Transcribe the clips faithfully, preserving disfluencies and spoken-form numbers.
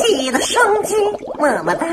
记得升级，么么哒。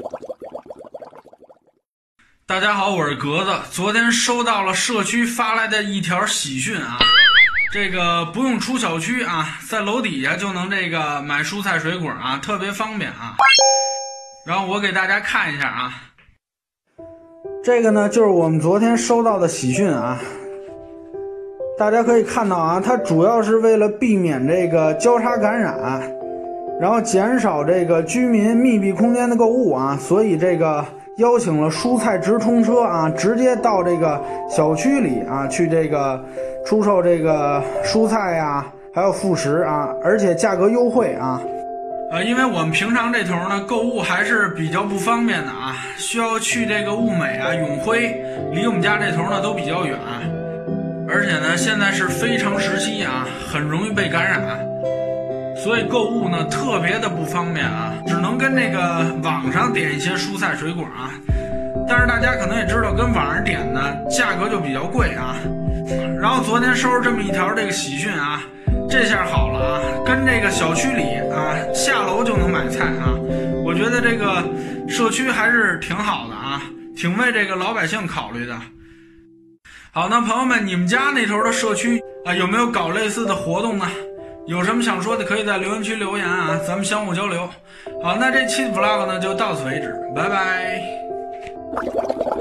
大家好，我是格子。昨天收到了社区发来的一条喜讯啊，这个不用出小区啊，在楼底下就能这个买蔬菜水果啊，特别方便啊。然后我给大家看一下啊， 这个呢就是我们昨天收到的喜讯啊。大家可以看到啊，它主要是为了避免这个交叉感染，然后减少这个居民密闭空间的购物啊，所以这个邀请了蔬菜直通车啊，直接到这个小区里啊去这个出售这个蔬菜呀、啊，还有副食啊，而且价格优惠啊。 呃，因为我们平常这头呢购物还是比较不方便的啊，需要去这个物美啊、永辉，离我们家这头呢都比较远，而且呢现在是非常时期啊，很容易被感染，所以购物呢特别的不方便啊，只能跟这个网上点一些蔬菜水果啊。但是大家可能也知道，跟网上点呢价格就比较贵啊。然后昨天收拾这么一条这个喜讯啊，这下好了啊，跟这个小区里啊下楼就能买菜啊。我觉得这个社区还是挺好的啊，挺为这个老百姓考虑的。好，那朋友们，你们家那头的社区啊有没有搞类似的活动呢？有什么想说的可以在留言区留言啊，咱们相互交流。好，那这期的 vlog 呢就到此为止，拜拜。